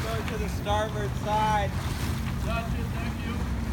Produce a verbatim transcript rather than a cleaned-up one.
go to the starboard side. Gotcha, thank you.